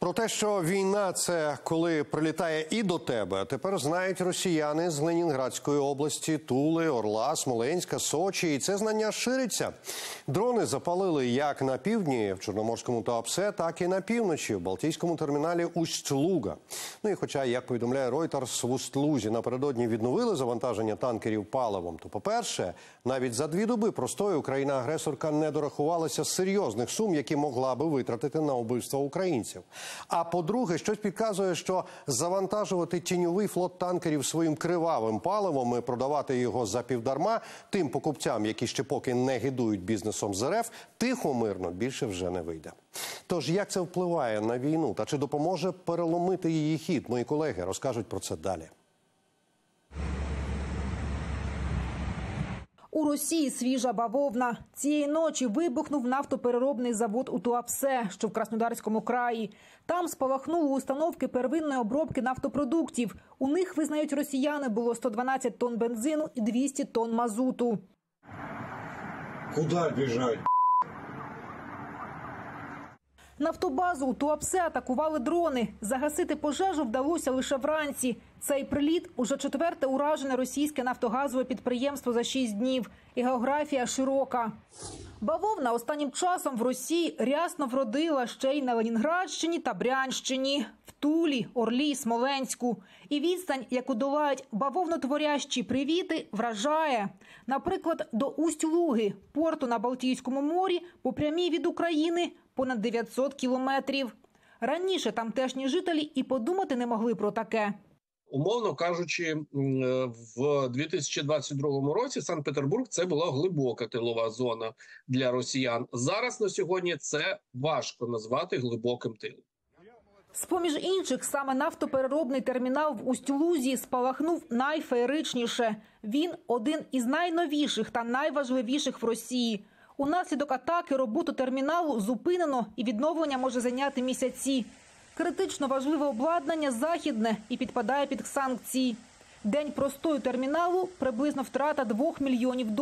Про те, що війна – це коли прилітає і до тебе, тепер знають росіяни з Ленінградської області, Тули, Орла, Смоленська, Сочі. І це знання шириться. Дрони запалили як на півдні, в Чорноморському Туапсе, так і на півночі, в Балтійському терміналі Усть-Луга. Ну і хоча, як повідомляє Reuters, в Усть-Лузі напередодні відновили завантаження танкерів паливом, то, по-перше, навіть за 2 доби простою країна-агресорка не дорахувалася серйозних сум, які могла би витратити на убивство українців. А по-друге, щось підказує, що завантажувати тіньовий флот танкерів своїм кривавим паливом і продавати його запівдарма тим покупцям, які ще поки не гидують бізнесом з РФ, тихо, мирно більше вже не вийде. Тож, як це впливає на війну та чи допоможе переломити її хід? Мої колеги розкажуть про це далі. У Росії свіжа бавовна. Цієї ночі вибухнув нафтопереробний завод у Туапсе, що в Краснодарському краї. Там спалахнули установки первинної обробки нафтопродуктів. У них, визнають росіяни, було 112 тонн бензину і 200 тонн мазуту. Куда бежать? Нафтобазу у Туапсе атакували дрони. Загасити пожежу вдалося лише вранці. Цей приліт – уже 4-те уражене російське нафтогазове підприємство за 6 днів. І географія широка. Бавовна останнім часом в Росії рясно вродила ще й на Ленінградщині та Брянщині, в Тулі, Орлі, Смоленську. І відстань, яку долають бавовнотворящі привіти, вражає. Наприклад, до Усть-Луги, порту на Балтійському морі, по прямій від України понад 900 кілометрів. Раніше тамтешні жителі і подумати не могли про таке. Умовно кажучи, в 2022 році Санкт-Петербург – це була глибока тилова зона для росіян. Зараз на сьогодні це важко назвати глибоким тилом. З-поміж інших, саме нафтопереробний термінал в Усть-Лузі спалахнув найфеєричніше. Він один із найновіших та найважливіших в Росії. Унаслідок атаки роботу терміналу зупинено і відновлення може зайняти місяці. Критично важливе обладнання західне і підпадає під санкції. День простою терміналу – приблизно втрата $2 мільйонів.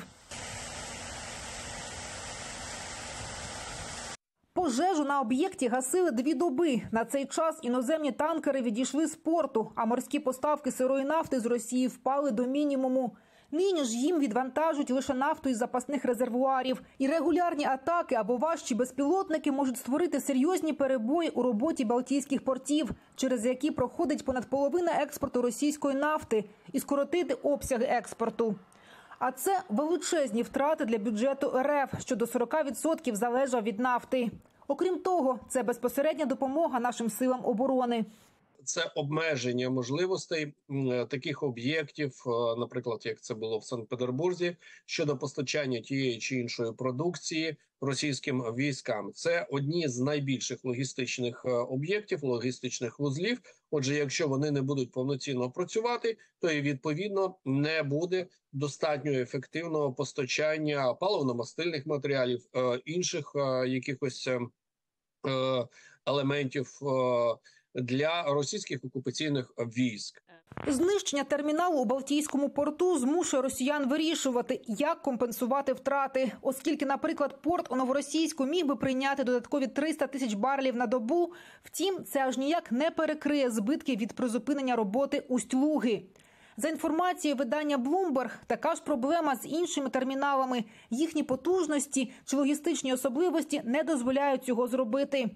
Пожежу на об'єкті гасили 2 доби. На цей час іноземні танкери відійшли з порту, а морські поставки сирої нафти з Росії впали до мінімуму. Нині ж їм відвантажують лише нафту із запасних резервуарів. І регулярні атаки або важчі безпілотники можуть створити серйозні перебої у роботі балтійських портів, через які проходить понад половина експорту російської нафти, і скоротити обсяги експорту. А це величезні втрати для бюджету РФ, що до 40% залежав від нафти. Окрім того, це безпосередня допомога нашим силам оборони. Це обмеження можливостей таких об'єктів, наприклад, як це було в Санкт-Петербурзі, щодо постачання тієї чи іншої продукції російським військам. Це одні з найбільших логістичних об'єктів, логістичних вузлів. Отже, якщо вони не будуть повноцінно працювати, то і відповідно не буде достатньо ефективного постачання паливно-мастильних матеріалів, інших якихось елементів для російських окупаційних військ. Знищення терміналу у Балтійському порту змушує росіян вирішувати, як компенсувати втрати. Оскільки, наприклад, порт у Новоросійську міг би прийняти додаткові 300 тисяч барелів на добу, втім, це аж ніяк не перекриє збитки від призупинення роботи Усть-Луги. За інформацією видання Bloomberg, така ж проблема з іншими терміналами. Їхні потужності чи логістичні особливості не дозволяють цього зробити.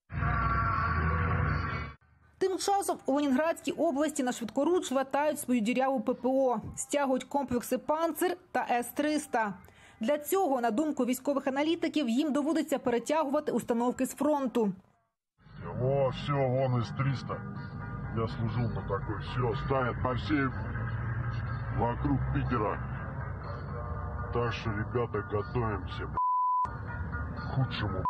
Тим часом у Ленінградській області на швидкоруч латають свою діряву ППО, стягують комплекси «Панцир» та С-300. Для цього, на думку військових аналітиків, їм доводиться перетягувати установки з фронту. О, все, вон С-300. Я служил на такой. Все, ставят по всей вокруг Питера. Так что, ребята, готовимся к худшему.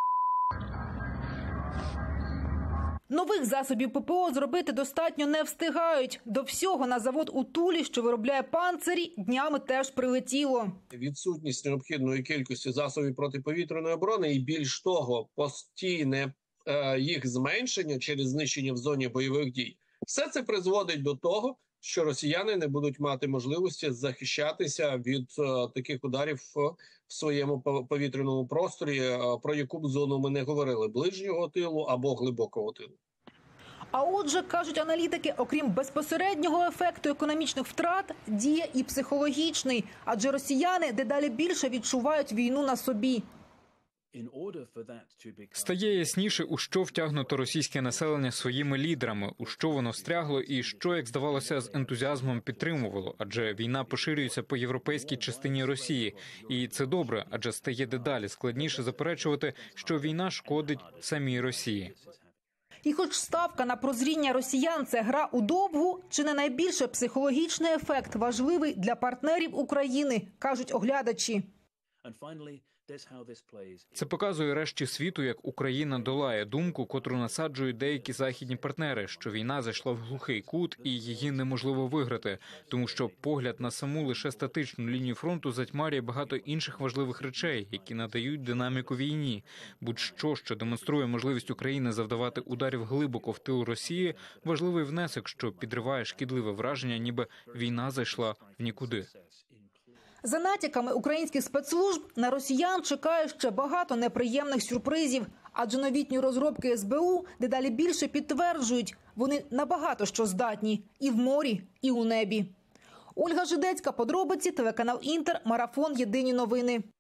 Нових засобів ППО зробити достатньо не встигають. До всього на завод у Тулі, що виробляє «Панцирі», днями теж прилетіло. Відсутність необхідної кількості засобів протиповітряної оборони і, більш того, постійне їх зменшення через знищення в зоні бойових дій. Все це призводить до того, що росіяни не будуть мати можливості захищатися від таких ударів в своєму повітряному просторі, про яку б зону ми не говорили – ближнього тилу або глибокого тилу. А отже, кажуть аналітики, окрім безпосереднього ефекту економічних втрат, діє і психологічний, адже росіяни дедалі більше відчувають війну на собі. Стає ясніше, у що втягнуто російське населення своїми лідерами, у що воно встрягло і що, як здавалося, з ентузіазмом підтримувало. Адже війна поширюється по європейській частині Росії. І це добре, адже стає дедалі складніше заперечувати, що війна шкодить самій Росії. І хоч ставка на прозріння росіян – це гра у довгу, чи не найбільше психологічний ефект важливий для партнерів України, кажуть оглядачі. Це показує решті світу, як Україна долає думку, котру насаджують деякі західні партнери, що війна зайшла в глухий кут і її неможливо виграти, тому що погляд на саму лише статичну лінію фронту затьмарює багато інших важливих речей, які надають динаміку війні. Будь-що, що демонструє можливість України завдавати ударів глибоко в тил Росії, важливий внесок, що підриває шкідливе враження, ніби війна зайшла в нікуди. За натяками українських спецслужб на росіян чекає ще багато неприємних сюрпризів, адже новітні розробки СБУ дедалі більше підтверджують, вони на багато що здатні і в морі, і у небі. Ольга Жидецька, подробиці, телеканал Інтер, марафон «Єдині новини».